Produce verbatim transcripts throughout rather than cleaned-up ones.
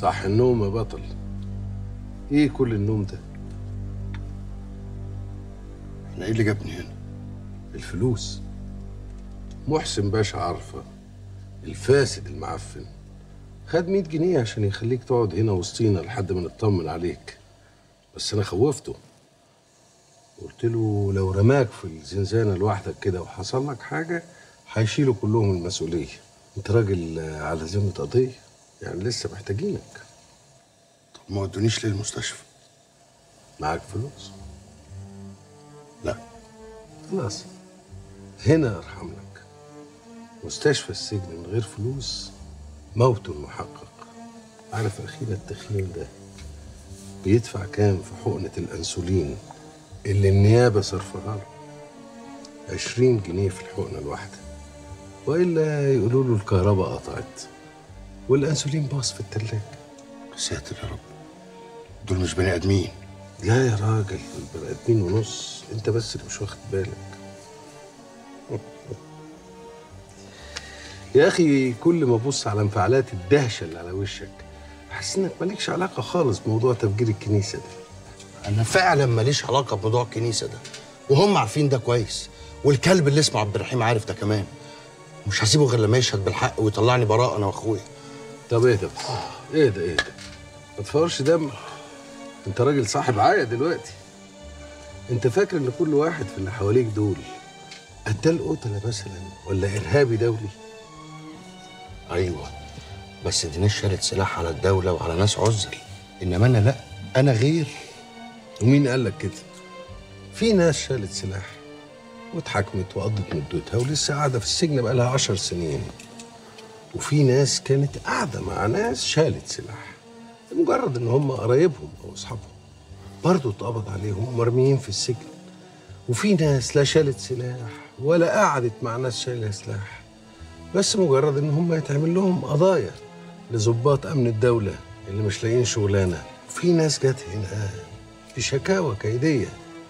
صح النوم يا بطل. ايه كل النوم ده؟ انا ايه اللي جابني هنا؟ الفلوس. محسن باشا عارفه، الفاسد المعفن، خد مية جنيه عشان يخليك تقعد هنا وسطينا لحد ما نطمن عليك. بس انا خوفته، قلت له لو رماك في الزنزانه لوحدك كده وحصل لك حاجه هيشيلوا كلهم المسؤوليه. انت راجل على ذمه قضيه، يعني لسه محتاجينك. طب ما ودونيش ليه المستشفى؟ معاك فلوس؟ لا. خلاص، هنا ارحم لك. مستشفى السجن من غير فلوس موت محقق. عارف اخينا التخين ده بيدفع كام في حقنه الانسولين اللي النيابه صرفها له؟ عشرين جنيه في الحقنه الواحده، والا يقولوا له الكهرباء قطعت والانسولين باظ في التلاجة. ساتر يا رب، دول مش بني ادمين. لا يا راجل، دول بني ادمين ونص، انت بس اللي مش واخد بالك. يا اخي كل ما ابص على انفعالات الدهشه اللي على وشك احس انك مالكش علاقه خالص بموضوع تفجير الكنيسه ده. انا فعلا ماليش علاقه بموضوع الكنيسه ده، وهم عارفين ده كويس، والكلب اللي اسمه عبد الرحيم عارف ده كمان. مش هسيبه غير لما يشهد بالحق ويطلعني براءه انا واخويا. طب ايه ده بس؟ ايه ده ايه ده؟ ما تفورش دمك، انت راجل صاحب عايه دلوقتي. انت فاكر ان كل واحد في اللي حواليك دول قتال قتله مثلا ولا ارهابي دولي؟ ايوه، بس دي ناس شالت سلاح على الدوله وعلى ناس عزل، انما انا لا، انا غير. ومين قال لك كده؟ في ناس شالت سلاح واتحاكمت وقضت مدتها ولسه قاعده في السجن بقالها عشر سنين، وفي ناس كانت قاعده مع ناس شالت سلاح لمجرد ان هم قرايبهم او اصحابهم برضه اتقبض عليهم ومرميين في السجن. وفي ناس لا شالت سلاح ولا قعدت مع ناس شايله سلاح، بس مجرد ان هم يتعمل لهم قضايا لضباط امن الدوله اللي مش لاقيين شغلانه. وفي ناس جت هنا بشكاوى كيديه.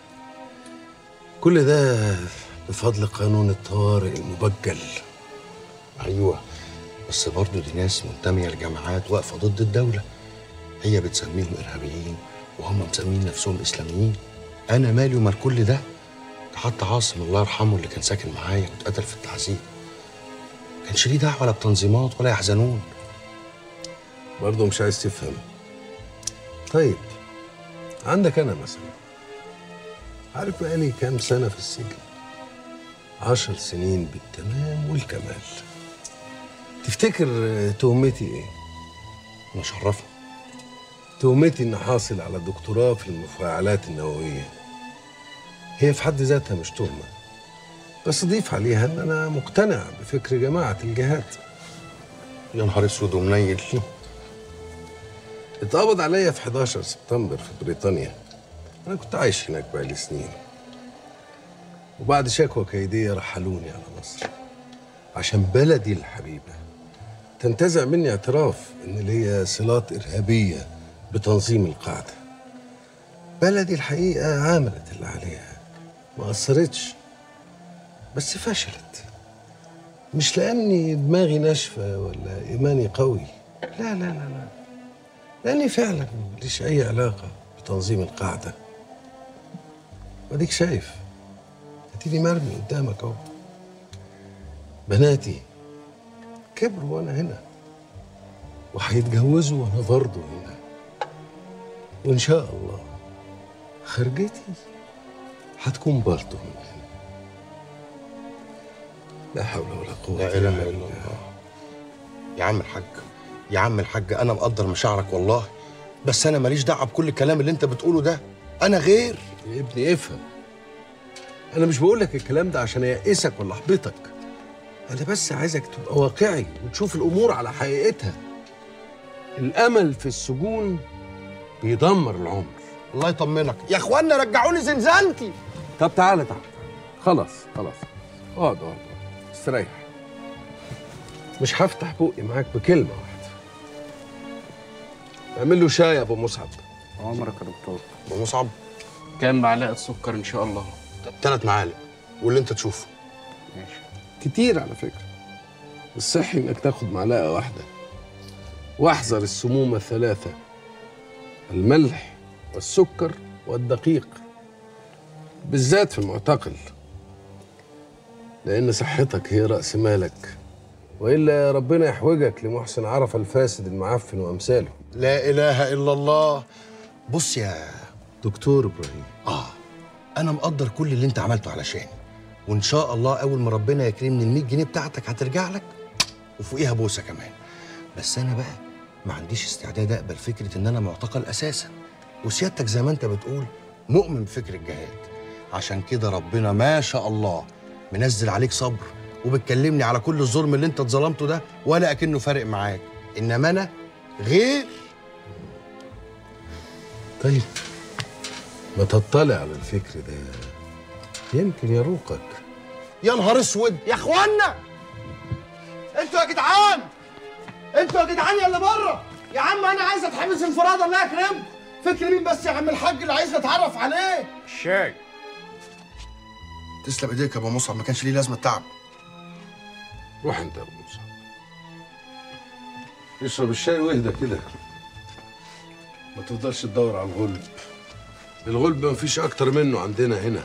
كل ده بفضل قانون الطوارئ المبجل. ايوه، بس برضه دي ناس منتميه لجماعات واقفه ضد الدوله، هي بتسميهم ارهابيين وهم مسمين نفسهم اسلاميين. انا مالي ومال كل ده؟ ده حتى عاصم الله يرحمه اللي كان ساكن معايا واتقتل في التعذيب ما كانش ليه دعوه لا بتنظيمات ولا يحزنون. برضه مش عايز تفهم. طيب عندك انا مثلا، عارف بقالي كام سنه في السجن؟ عشر سنين بالتمام والكمال. تفتكر تهمتي ايه؟ انا شرفني. تهمتي اني حاصل على دكتوراه في المفاعلات النوويه. هي في حد ذاتها مش تهمه، بس ضيف عليها ان انا مقتنع بفكر جماعه الجهاد. يا نهار اسود ومنيل. اتقبض عليا في حداشر سبتمبر في بريطانيا. انا كنت عايش هناك بقالي سنين، وبعد شكوى كيديه رحلوني على مصر عشان بلدي الحبيبه تنتزع مني اعتراف ان ليا صلات ارهابيه بتنظيم القاعده. بلدي الحقيقه عملت اللي عليها، ما قصرتش، بس فشلت. مش لاني دماغي ناشفه ولا ايماني قوي، لا لا لا لا، لاني فعلا ماليش اي علاقه بتنظيم القاعده. واديك شايف اديني مرمي قدامك اهو. بناتي كبروا وانا هنا، وهيتجوزوا وانا برضه هنا، وان شاء الله خرجتي هتكون برضه من هنا. لا حول ولا قوه لا اله الا الله. يا عم الحاج، يا عم الحاج، انا مقدر مشاعرك والله، بس انا ماليش دعوه بكل الكلام اللي انت بتقوله ده، انا غير. يا ابني افهم، انا مش بقول لك الكلام ده عشان يئسك ولا احبطك، انا بس عايزك تبقى واقعي وتشوف الامور على حقيقتها. الامل في السجون بيدمر العمر. الله يطمنك يا اخوانا، رجعوني زنزانتي. طب تعالى تعالى، خلاص خلاص، اقعد اقعد استريح. مش هفتح بقي معاك بكلمه واحده. اعمل له شاي يا ابو مصعب. عمرك يا دكتور. ابو مصعب، كام معلقه سكر ان شاء الله؟ ثلاث معالق واللي انت تشوفه. ماشي. كتير على فكره، الصحي انك تاخد معلقه واحده. واحذر السموم الثلاثة: الملح والسكر والدقيق، بالذات في المعتقل، لأن صحتك هي رأس مالك، وإلا ربنا يحوجك لمحسن عرفة الفاسد المعفن وأمثاله. لا إله إلا الله. بص يا دكتور إبراهيم، آه أنا مقدر كل اللي أنت عملته علشاني، وإن شاء الله أول ما ربنا يكرمني المية جنيه بتاعتك هترجع لك وفوقيها بوسة كمان. بس أنا بقى ما عنديش استعداد أقبل فكرة إن أنا معتقل أساساً، وسيادتك زي ما أنت بتقول مؤمن بفكر الجهاد. عشان كده ربنا ما شاء الله منزل عليك صبر، وبتكلمني على كل الظلم اللي أنت اتظلمته ده ولا أكنه فارق معاك. إنما أنا غير. طيب ما تطلع على الفكر ده، يمكن يروقك. يا نهار اسود يا اخوانا، انتوا يا جدعان، انتوا يا جدعان يا اللي بره. يا عم انا عايز اتحبس انفراد الله يكرمكم. فكر مين بس يا عم الحاج اللي عايز اتعرف عليه؟ الشاي. تسلم ايديك يا ابو مصعب، ما كانش ليه لازمه التعب. روح انت يا ابو مصعب، اشرب الشاي واهدى كده، ما تفضلش تدور على الغلب. الغلب ما فيش اكتر منه عندنا هنا.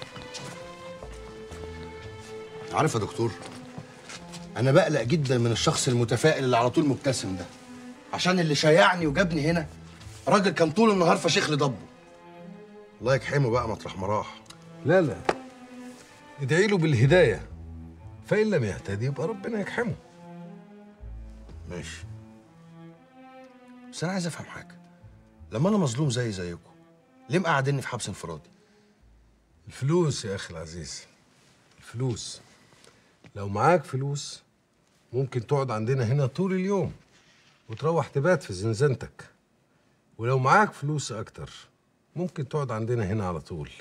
عارف يا دكتور، انا بقلق جدا من الشخص المتفائل اللي على طول مبتسم ده، عشان اللي شيعني وجابني هنا راجل كان طول النهار فشيخ لي ضبه. الله يكحمه بقى مطرح ما راح. لا لا، ادعي له بالهدايه، فان لم يهتدي يبقى ربنا يكحمه. ماشي، بس انا عايز افهم حاجه. لما انا مظلوم زي زيكم ليه مقعدني في حبس انفرادي؟ الفلوس يا اخي العزيز، الفلوس. لو معاك فلوس ممكن تقعد عندنا هنا طول اليوم وتروح تبات في زنزانتك، ولو معاك فلوس اكتر ممكن تقعد عندنا هنا على طول،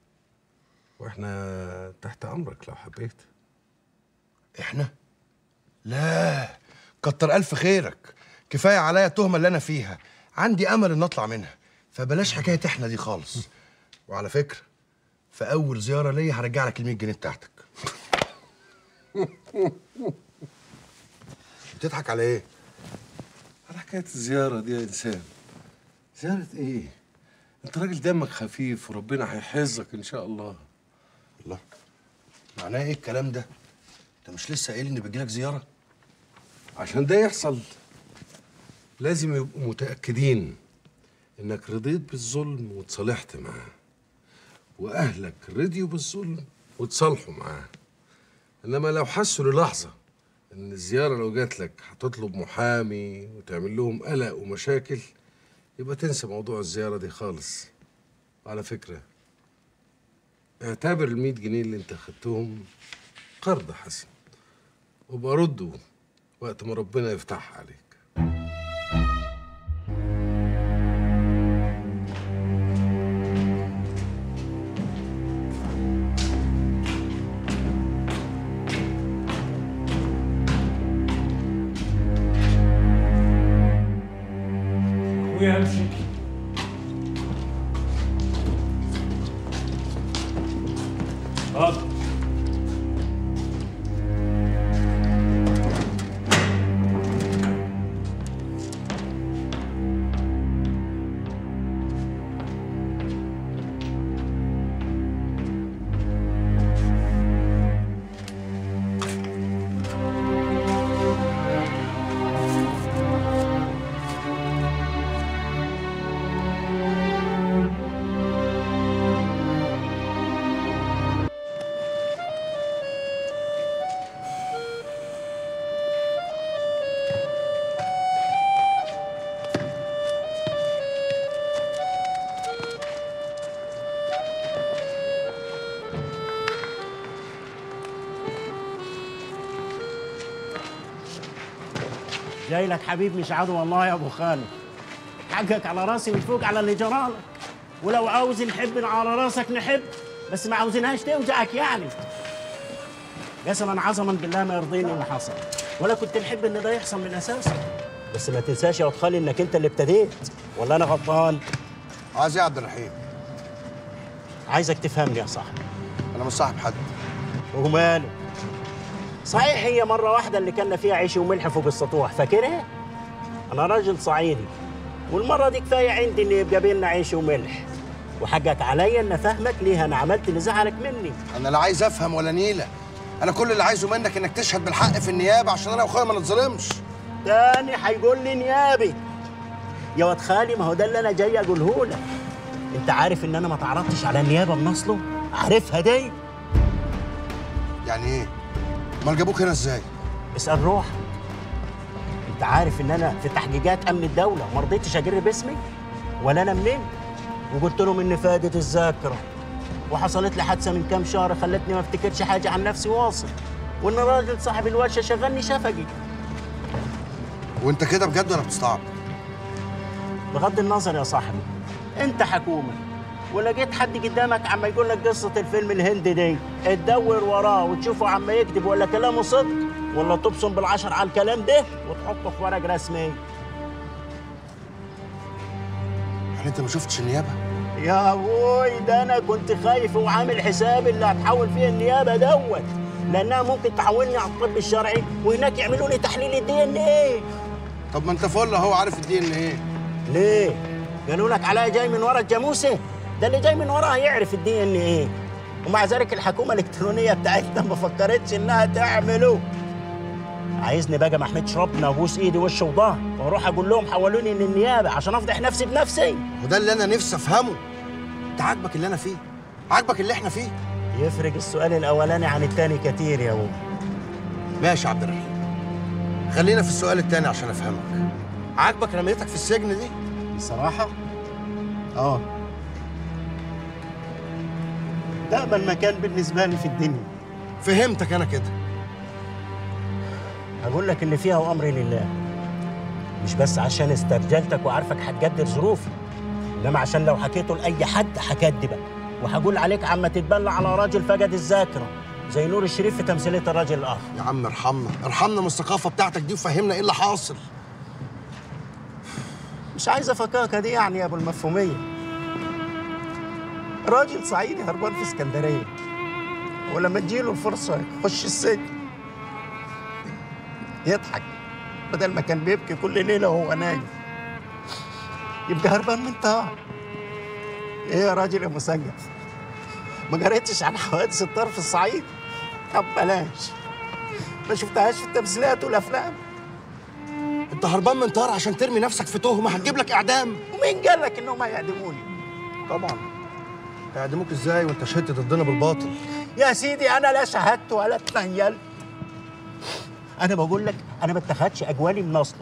واحنا تحت امرك لو حبيت. احنا؟ لا، كتر الف خيرك، كفايه عليا التهمه اللي انا فيها، عندي امل ان اطلع منها، فبلاش حكايه احنا دي خالص. وعلى فكره في اول زياره ليا هرجع لك ال مية جنيه بتاعتك. بتضحك على ايه؟ على حكايه الزياره دي يا انسان. زياره ايه؟ انت راجل دمك خفيف وربنا هيحفظك ان شاء الله. الله، معناه ايه الكلام ده؟ انت مش لسه قايل ان بيجيلك زياره؟ عشان ده يحصل لازم يبقوا متأكدين إنك رضيت بالظلم وتصالحت معاه، وأهلك رضيوا بالظلم وتصالحوا معاه. إنما لو حسوا للحظة إن الزيارة لو جات لك هتطلب محامي وتعمل لهم قلق ومشاكل، يبقى تنسى موضوع الزيارة دي خالص. وعلى فكرة، اعتبر المية جنيه اللي انت خدتهم قرض حسن، وابقى رده وقت ما ربنا يفتحها عليك. ويمشي. اتفضل. جاي لك حبيب مش عدو والله يا ابو خالد. حقك على راسي وتفوق على اللي جرالك، ولو عاوز نحب على راسك نحب، بس ما عاوزينهاش توجعك يعني. قسما عظما بالله ما يرضيني اللي حصل، ولا كنت نحب ان ده يحصل من اساسه. بس ما تنساش يا ابو خالد انك انت اللي ابتديت، ولا انا غلطان؟ عايز ايه يا عبد الرحيم؟ عايزك تفهمني يا صاحبي. انا مش صاحب حد. وماله؟ صحيح هي مرة واحدة اللي كنا فيها عيش وملح فوق السطوح، فاكرها؟ انا راجل صعيدي، والمره دي كفايه عندي ان يبقى بينا عيش وملح، وحقك عليا ان افهمك ليه انا عملت اللي زعلك مني. انا لا عايز افهم ولا نيله، انا كل اللي عايزه منك انك تشهد بالحق في النيابه عشان انا واخويا ما نتظلمش. تاني هيقول لي نيابي؟ يا واد خالي ما هو ده اللي انا جاي اقوله لك. انت عارف ان انا ما تعرضتش على النيابه من اصله؟ عارفها دي؟ يعني ايه؟ امال جابوك هنا ازاي؟ اسال روحك. انت عارف ان انا في تحقيقات امن الدوله ما رضيتش اجرب اسمي ولا انا منين، وقلت لهم ان فادت الذاكره، وحصلت لي حادثه من كام شهر خلتني ما افتكرش حاجه عن نفسي واصل، وان الراجل صاحب الورشه شغلني شفقي. وانت كده بجد ولا بتستعب؟ بغض النظر يا صاحبي، انت حكومه ولقيت حد قدامك عم يقول لك قصه الفيلم الهندي دي، تدور وراه وتشوفه عم يكذب ولا كلامه صدق، ولا تبصم بالعشر على الكلام ده وتحطه في ورق رسمي. يعني انت ما شفتش النيابه؟ يا ابوي ده انا كنت خايف وعامل حسابي اللي هتحول فيه النيابه دوت، لانها ممكن تحولني على الطب الشرعي وهناك يعملوا لي تحليل الدي ان ايه. طب ما انت فل اهو عارف الدي ان ايه. ليه؟ قالوا لك علاء جاي من ورا الجاموسه؟ ده اللي جاي من وراها يعرف الدي ان ايه، ومع ذلك الحكومه الالكترونيه بتاعتنا ما فكرتش انها تعمله. عايزني بقى ما احمدش ربنا وابوس ايدي وش وظهر واروح اقول لهم حولوني للنيابه عشان افضح نفسي بنفسي؟ وده اللي انا نفسي افهمه. انت عاجبك اللي انا فيه؟ عاجبك اللي احنا فيه؟ يفرق السؤال الاولاني عن الثاني كتير يا ابو. ماشي يا عبد الرحيم، خلينا في السؤال الثاني عشان افهمك. عاجبك رميتك في السجن دي؟ بصراحه اه، ده أأمن مكان بالنسبه لي في الدنيا. فهمتك انا كده. هقول لك اللي فيها وامري لله، مش بس عشان استرجلتك وعارفك هتقدر ظروفي، انما عشان لو حكيته لاي حد هكدبك وهقول عليك عم تتبلى على راجل فقد الذاكره زي نور الشريف في تمثيليه الراجل الاخر. يا عم ارحمنا ارحمنا من الثقافه بتاعتك دي وفهمنا ايه اللي حاصل. مش عايزه فكاكه دي يعني يا ابو المفهوميه. راجل صعيدي هربان في اسكندريه، ولما تجيله الفرصه يخش السجن يضحك بدل ما كان بيبكي كل ليله وهو نايم، يبقى هربان من طار. ايه يا راجل يا مسجف، ما قريتش عن حوادث الطار في الصعيد؟ طب بلاش، ما شفتهاش في التمثيلات والافلام؟ انت هربان من طار عشان ترمي نفسك في تهمه هتجيب لك اعدام. ومين قال لك انهم هيعدموني؟ طبعا هيعدموك ازاي وانت شهدت ضدنا بالباطل؟ يا سيدي انا لا شهدت ولا اتنيلت، انا بقول لك انا ما اتخذتش اجوالي من اصلا.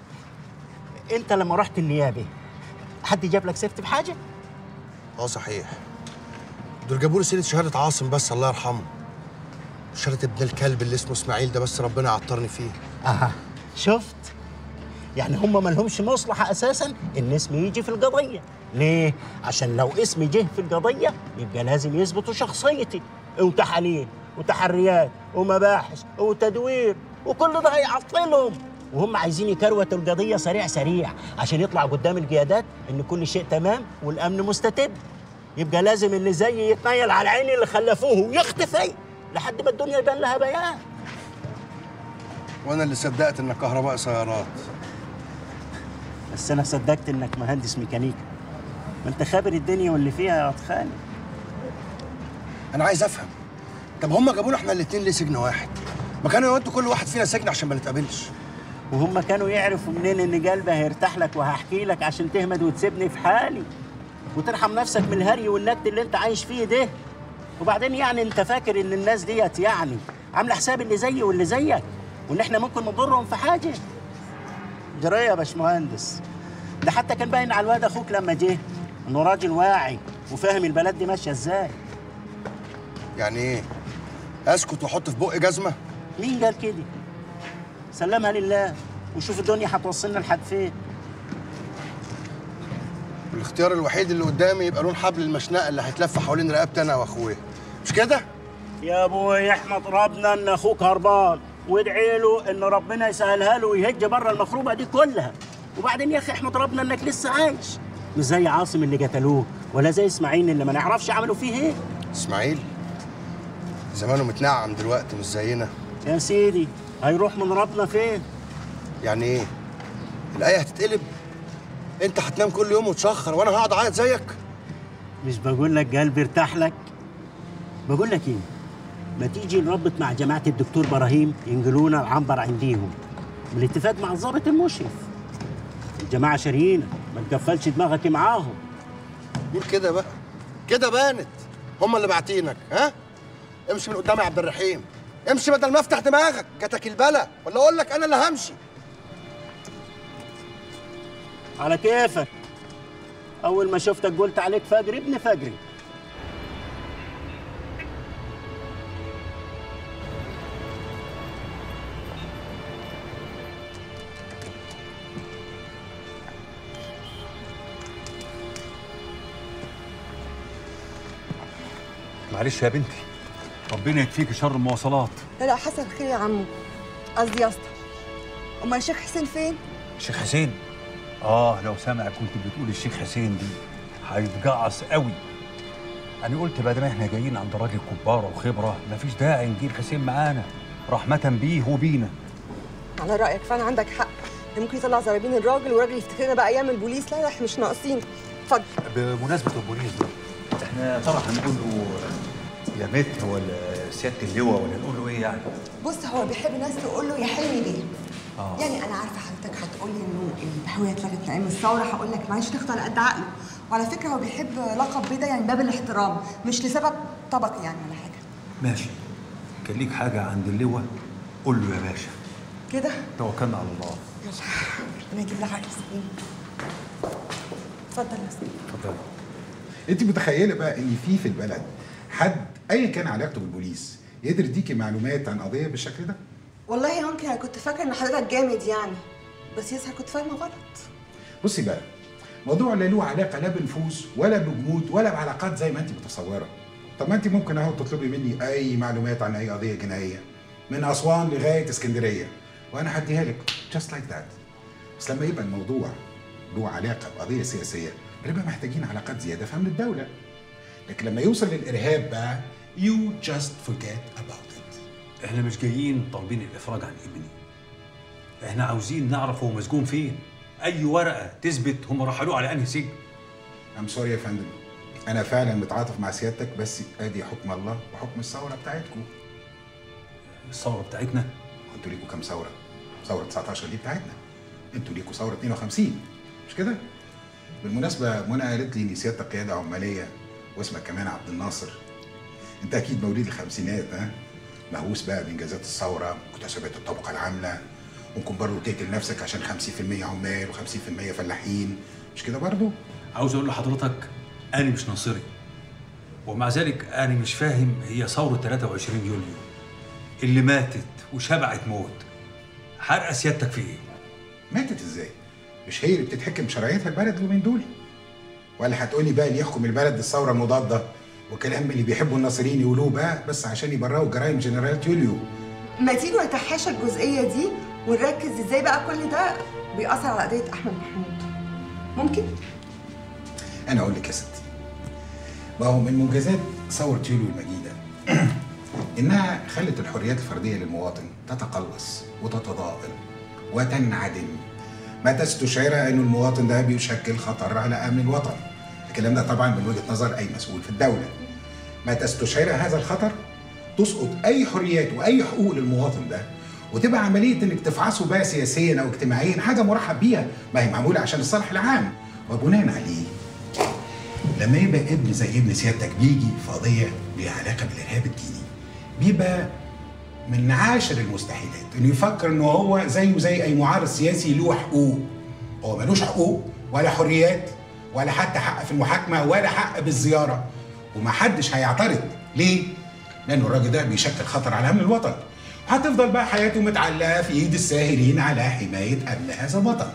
انت لما رحت النيابه حد جاب لك سيرتي بحاجه؟ اه صحيح، دول جابوا لي سيره شهاده عاصم بس الله يرحمه، شهاده ابن الكلب اللي اسمه اسماعيل ده بس ربنا يعطرني فيه. اها شفت؟ يعني هم ما لهمش مصلحه اساسا ان اسمي يجي في القضيه. ليه؟ عشان لو اسمي جه في القضيه يبقى لازم يثبتوا شخصيتي، وتحاليل وتحريات ومباحث وتدوير، وكل ده هيعطلهم، وهم عايزين يكروتوا القضيه سريع سريع عشان يطلع قدام القيادات ان كل شيء تمام والامن مستتب. يبقى لازم اللي زيي يتنيل على عيني اللي خلفوه ويختفي لحد ما الدنيا يبان لها بيان. وانا اللي صدقت انك كهرباء سيارات. بس انا صدقت انك مهندس ميكانيكا، ما انت خابر الدنيا واللي فيها يا واد خالي. انا عايز افهم، طب هم جابونا احنا الاثنين ليه سجن واحد؟ ما كانوا يودوا كل واحد فينا سجن عشان ما نتقابلش. وهم كانوا يعرفوا منين ان قلبي هيرتاح لك وهحكي لك عشان تهمد وتسيبني في حالي وترحم نفسك من الهري والنكد اللي انت عايش فيه ده. وبعدين يعني انت فاكر ان الناس ديت يعني عامله حساب اللي زيي واللي زيك وان احنا ممكن نضرهم في حاجه؟ جرايه يا باشمهندس، ده حتى كان باين على الواد اخوك لما جه انه راجل واعي وفاهم البلد دي ماشيه ازاي. يعني ايه؟ اسكت واحط في بقي جزمه؟ مين قال كده؟ سلمها لله وشوف الدنيا هتوصلنا لحد فين. الاختيار الوحيد اللي قدامي يبقى لون حبل المشنقه اللي هيتلف حوالين رقبتي انا واخويا، مش كده؟ يا ابوي احمد ربنا ان اخوك هربان وادعي له ان ربنا يسهلها له ويهج بره المخروبه دي كلها. وبعدين يا اخي احمد ربنا انك لسه عايش، مش زي عاصم اللي قتلوه ولا زي اسماعيل اللي ما نعرفش عملوا فيه ايه. اسماعيل زمانه متنعم دلوقتي مش زينا. يا سيدي هيروح من ربنا فين؟ يعني ايه؟ الآية هتتقلب. انت هتنام كل يوم وتشخر وانا هقعد اعيط زيك. مش بقول لك قلبي ارتاح لك؟ بقول لك ايه، ما تيجي نربط مع جماعه الدكتور ابراهيم ينقلونا العنبر عنديهم بالاتفاق مع الضابط المشرف. الجماعه شاريينك، ما تقفلش دماغك معاهم. قول كده بقى، كده بانت هم اللي باعتينك. ها امشي من قدامي يا عبد الرحيم، امشي بدل ما افتح دماغك. جاتك البلا ولا اقول لك انا اللي همشي؟ على كيفك. اول ما شفتك قلت عليك فجر ابن فجري. معلش يا بنتي، ربنا يكفيك شر المواصلات. لا لا حسن خير يا عمو، قصدي يا اسطى. امال الشيخ حسين فين؟ الشيخ حسين؟ اه لو سامع كنت بتقول الشيخ حسين دي هيتجعص قوي. انا قلت بعد ما احنا جايين عند راجل كباره وخبره مفيش داعي نجيب حسين معانا رحمه بيه وبينا. على رايك فعلا عندك حق، ممكن يطلع زرابين الراجل والراجل يفتكرنا بقى ايام البوليس. لا لا احنا مش ناقصين. اتفضل. بمناسبه البوليس ده، احنا طبعا هنقول له يا مت ولا سياده اللواء ولا نقول له ايه يعني؟ بص هو بيحب الناس تقول له يا حلمي بيه. آه. يعني انا عارفه حضرتك هتقول لي انه الهويه اتلغت من ايام الثوره، هقول لك معلش تاخده على قد عقله. وعلى فكره هو بيحب لقب بيه ده يعني باب الاحترام، مش لسبب طبقي يعني ولا حاجه. ماشي، كان ليك حاجه عند اللواء قول له يا باشا. كده توكلنا على الله. يلا انا اجيب لك عقل سليم. اتفضل يا سيدي. اتفضل. انت متخيله بقى ان في في البلد حد ايا كان علاقته بالبوليس يقدر يديكي معلومات عن قضيه بالشكل ده؟ والله يا ممكن انا كنت فاكره ان حضرتك جامد يعني، بس يظهر كنت فاهمه غلط. بصي بقى، موضوع لا له علاقه لا بنفوذ ولا بجمود ولا بعلاقات زي ما انت متصوره. طب ما انت ممكن اهو تطلبي مني اي معلومات عن اي قضيه جنائيه من اسوان لغايه اسكندريه وانا هديها لك just like that. بس لما يبقى الموضوع له علاقه بقضيه سياسيه بنبقى محتاجين علاقات زياده في امن الدوله. لكن لما يوصل للارهاب بقى you just forget about it. احنا مش جايين طالبين الافراج عن ابني، احنا عاوزين نعرف هو مسجون فين، اي ورقه تثبت هم رحلوه على انهي سجن. ام سوري يا فندم، انا فعلا متعاطف مع سيادتك، بس ادي حكم الله وحكم الثوره بتاعتكم. الثوره بتاعتنا؟ انتوا ليكوا كام ثوره؟ ثوره تسعتاشر دي بتاعتنا، انتوا ليكوا ثوره اتنين وخمسين مش كده؟ بالمناسبه منى قالت لي ان سيادتك قياده عماليه واسمك كمان عبد الناصر. انت اكيد مواليد الخمسينات، ها؟ مهووس بقى بانجازات الثوره مكتسبات الطبقه العامله. ممكن برضه تقتل نفسك عشان خمسين في المية عمال وخمسين في المية فلاحين، مش كده برضه؟ عاوز اقول لحضرتك انا مش ناصري، ومع ذلك انا مش فاهم هي ثوره تلاتة وعشرين يوليو اللي ماتت وشبعت موت حرقه سيادتك في ايه؟ ماتت ازاي؟ مش هي اللي بتتحكم بشرعيتها البلد اليومين دول؟ ولا هتقولي بقى اللي يحكم البلد الثوره المضاده وكلام اللي بيحبوا الناصريين يقولوه بقى بس عشان يبرئوا جرائم جنرال يوليو؟ ما تيجوا نتحاشى الجزئيه دي ونركز ازاي بقى كل ده بيأثر على قضيه احمد محمود. ممكن؟ انا اقول لك يا ستي، ما هو من منجزات ثوره يوليو المجيده انها خلت الحريات الفرديه للمواطن تتقلص وتتضاءل وتنعدم، ما تستشعرها انه المواطن ده بيشكل خطر على امن الوطن. الكلام ده طبعا من وجهه نظر اي مسؤول في الدوله. ما تستشعرها هذا الخطر تسقط اي حريات واي حقوق للمواطن ده، وتبقى عمليه انك تفعصه بقى سياسيا او اجتماعيا حاجه مرحب بيها، ما هي معموله عشان الصالح العام. وبناء عليه لما يبقى ابن زي ابن سيادتك بيجي في قضيه ليها علاقه بالارهاب الديني، بيبقى من عاشر المستحيلات انه يفكر انه هو زيه زي اي معارض سياسي له حقوق. هو ملوش حقوق ولا حريات ولا حتى حق في المحاكمه ولا حق بالزياره، ومحدش هيعترض. ليه؟ لانه الراجل ده بيشكل خطر على امن الوطن، وهتفضل بقى حياته متعلقه في ايد الساهرين على حمايه امن هذا الوطن.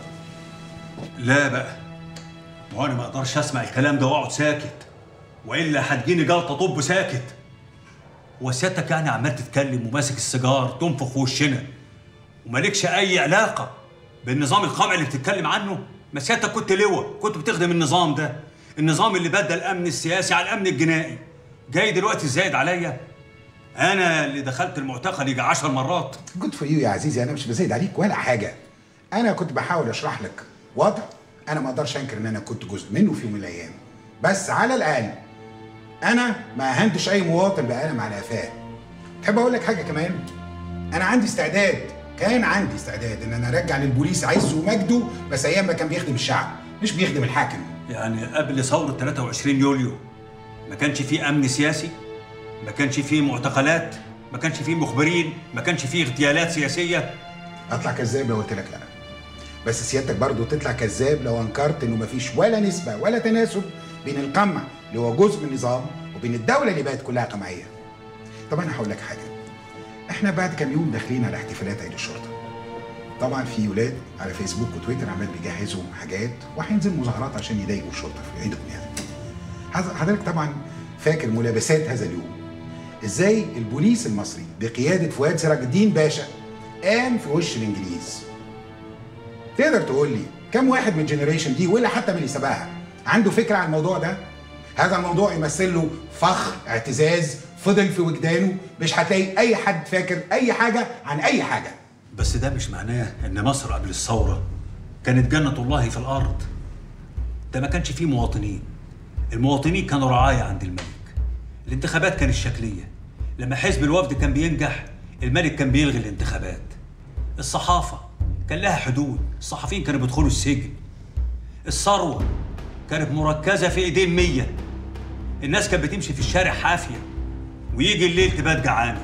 لا بقى، ما هو انا ما اقدرش اسمع الكلام ده واقعد ساكت، والا هتجيني جلطه طب ساكت. هو سيادتك يعني عمال تتكلم وماسك السيجار تنفخ في وشنا ومالكش اي علاقه بالنظام القمعي اللي بتتكلم عنه؟ ما سيادتك كنت لواء، كنت بتخدم النظام ده، النظام اللي بدل الامن السياسي على الامن الجنائي. جاي دلوقتي زايد عليا؟ انا اللي دخلت المعتقل يجي عشر مرات. جود فور يو يا عزيزي، انا مش بزايد عليك ولا حاجه. انا كنت بحاول اشرح لك وضع انا ما اقدرش انكر ان انا كنت جزء منه في يوم من الايام، بس على الاقل انا ما اهنتش اي مواطن بقلم على قفاه. تحب اقول لك حاجه كمان؟ انا عندي استعداد، كان عندي استعداد ان انا ارجع للبوليس عزه ومجده، بس ايام ما كان بيخدم الشعب مش بيخدم الحاكم. يعني قبل ثورة ثلاثة وعشرين يوليو ما كانش فيه أمن سياسي؟ ما كانش فيه معتقلات؟ ما كانش فيه مخبرين؟ ما كانش فيه اغتيالات سياسية؟ اطلع كذاب لو قلت لك لا، بس سيادتك برضو تطلع كذاب لو انكرت انه مفيش ولا نسبة ولا تناسب بين القمع اللي هو جزء من النظام وبين الدولة اللي بقت كلها قمعية. طب انا هقول لك حاجة، احنا بعد كام يوم داخلين على احتفالات عيد الشرطة. طبعا في ولاد على فيسبوك وتويتر عمال بيجهزوا حاجات وهينزل مظاهرات عشان يضايقوا الشرطة في عيدهم يعني. حضرتك طبعا فاكر ملابسات هذا اليوم، ازاي البوليس المصري بقيادة فؤاد سراج الدين باشا قام في وش الانجليز. تقدر تقول لي كم واحد من الجنريشن دي ولا حتى من اللي سبقها عنده فكره عن الموضوع ده؟ هذا الموضوع يمثل له فخر، اعتزاز، فضل في وجدانه، مش هتلاقي اي حد فاكر اي حاجه عن اي حاجه. بس ده مش معناه ان مصر قبل الثوره كانت جنه الله في الارض. ده ما كانش فيه مواطنين. المواطنين كانوا رعايا عند الملك. الانتخابات كانت شكليه. لما حزب الوفد كان بينجح الملك كان بيلغي الانتخابات. الصحافه كان لها حدود، الصحفيين كانوا بيدخلوا السجن. الثروه كانت مركزه في ايدين مية. الناس كانت بتمشي في الشارع حافيه ويجي الليل تبات جعانه.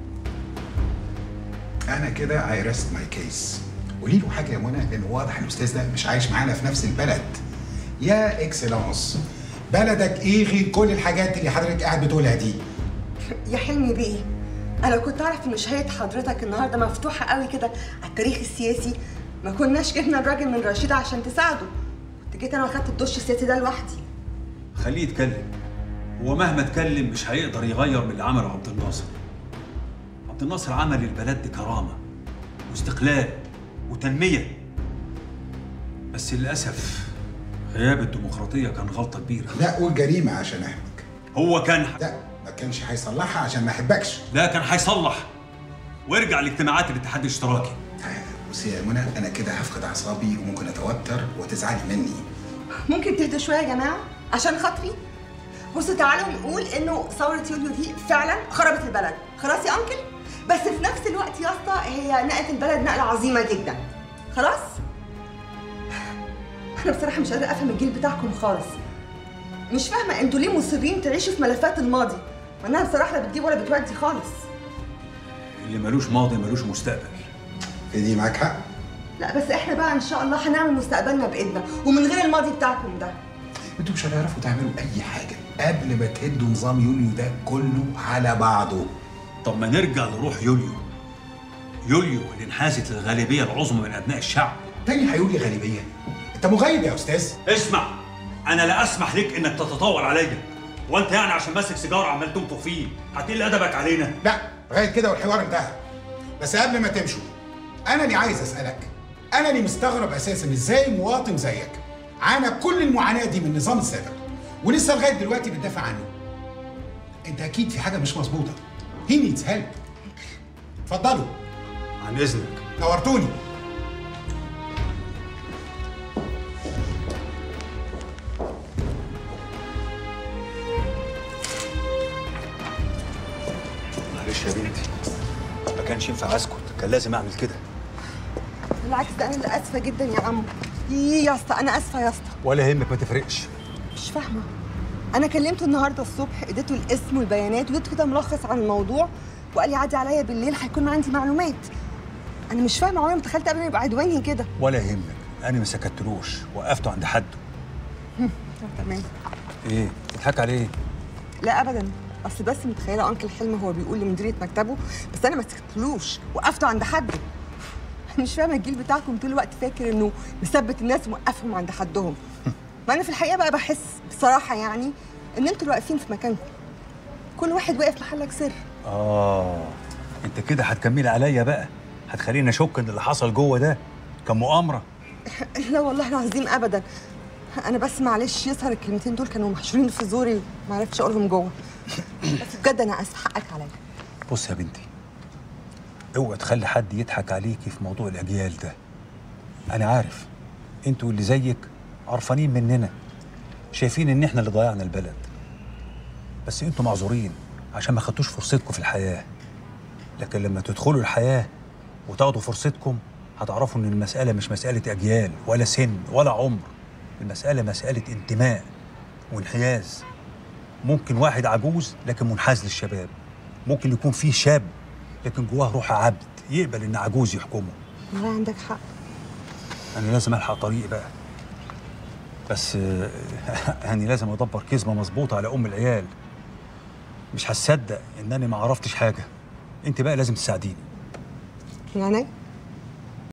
انا كده اي ريست ماي كيس. قولي له حاجه يا منى، لان واضح الاستاذ ده مش عايش معانا في نفس البلد. يا اكسلانس، بلدك ايه غير كل الحاجات اللي حضرتك قاعد بتقولها دي؟ يا حلمي بيه، انا كنت اعرف ان شهاده حضرتك النهارده مفتوحه قوي كده على التاريخ السياسي، ما كناش جبنا الراجل من رشيدة عشان تساعده. كنت جيت انا واخدت الدش السياسي ده لوحدي. خليه يتكلم. هو مهما اتكلم مش هيقدر يغير من اللي عمله عبد الناصر. عبد الناصر عمل للبلد دي كرامه واستقلال وتنميه. بس للاسف غياب الديمقراطيه كان غلطه كبيره. لا قول جريمه عشان احبك. هو كان لا ما كانش هيصلحها عشان ما احبكش. لا كان هيصلح وارجع لاجتماعات الاتحاد الاشتراكي. بصي يا منى، انا كده هفقد اعصابي وممكن اتوتر وتزعلي مني. ممكن تهدوا شويه يا جماعه عشان خاطري؟ بصوا تعالوا نقول انه ثوره يوليو دي فعلا خربت البلد، خلاص يا انكل؟ بس في نفس الوقت يا اسطى هي نقلت البلد نقله عظيمه جدا. خلاص؟ انا بصراحه مش قادره افهم الجيل بتاعكم خالص. مش فاهمه انتوا ليه مصرين تعيشوا في ملفات الماضي، وانها بصراحه لا بتجيب ولا بتودي خالص. اللي ملوش ماضي ملوش مستقبل. في دي معاك حق. لا بس احنا بقى ان شاء الله هنعمل مستقبلنا بايدنا ومن غير الماضي بتاعكم ده. انتوا مش هتعرفوا تعملوا اي حاجه قبل ما تهدوا نظام يوليو ده كله على بعضه. طب ما نرجع لروح يوليو. يوليو اللي انحازت للغالبيه العظمى من ابناء الشعب. تاني هيقول لي غالبيه؟ انت مغيب يا استاذ. اسمع، انا لا اسمح لك انك تتطاول عليا. وانت يعني عشان ماسك سيجاره عمال تنفخ فيه هتقل ادبك علينا؟ لا لغايه كده والحوار انتهى. بس قبل ما تمشوا انا اللي عايز اسالك، انا اللي مستغرب اساسا ازاي مواطن زيك عانى كل المعاناه دي من النظام السابق ولسه لغايه دلوقتي بتدافع عنه. انت اكيد في حاجه مش مظبوطه. هي نيدز هيلب. اتفضلوا. عن اذنك. نورتوني. معلش يا بنتي، ما كانش ينفع اسكت، كان لازم اعمل كده. بالعكس ده انا اللي اسفه جدا يا عمو. ايه يا اسطى، انا اسفه يا اسطى. ولا يهمك، ما تفرقش. مش فاهمه، انا كلمته النهارده الصبح اديته الاسم والبيانات واديته كده ملخص عن الموضوع وقال لي عادي عليا بالليل هيكون عندي معلومات. انا مش فاهمه، عمري ما تخيلت ابدا يبقى عدواني كده. ولا يهمك، انا ما سكتلوش، وقفته عند حده. تمام. ايه بتضحك على ايه؟ لا ابدا، اصل بس متخيله انكل حلمي هو بيقول لمديريه مكتبه، بس انا ما سكتلوش، وقفته عند حده. مش فاهمه الجيل بتاعكم طول الوقت فاكر انه مثبت الناس وموقفهم عند حدهم. ما انا في الحقيقه بقى بحس بصراحه يعني ان انتوا اللي واقفين في مكانكم، كل واحد واقف محلك سر. اه انت كده هتكملي عليا بقى، هتخليني اشك ان اللي حصل جوه ده كان مؤامره. لا والله العظيم ابدا، انا بس معلش يظهر الكلمتين دول كانوا محشورين في زوري وما عرفتش اقولهم جوه. بس بجد انا اسف، حقك عليا. بص يا بنتي، اوعي تخلي حد يضحك عليكي في موضوع الاجيال ده. انا عارف انتوا اللي زيك عرفانين مننا، شايفين ان احنا اللي ضيعنا البلد، بس انتوا معذورين عشان ما خدتوش فرصتكم في الحياه. لكن لما تدخلوا الحياه وتاخدوا فرصتكم هتعرفوا ان المساله مش مساله اجيال ولا سن ولا عمر، المساله مساله انتماء وانحياز. ممكن واحد عجوز لكن منحاز للشباب، ممكن يكون فيه شاب لكن جواه روح عبد يقبل ان عجوز يحكمه. والله عندك حق. انا لازم الحق طريقي بقى، بس يعني لازم ادبر كذبه مظبوطه على ام العيال. مش هتصدق ان انا ما عرفتش حاجه، انت بقى لازم تساعديني. يعني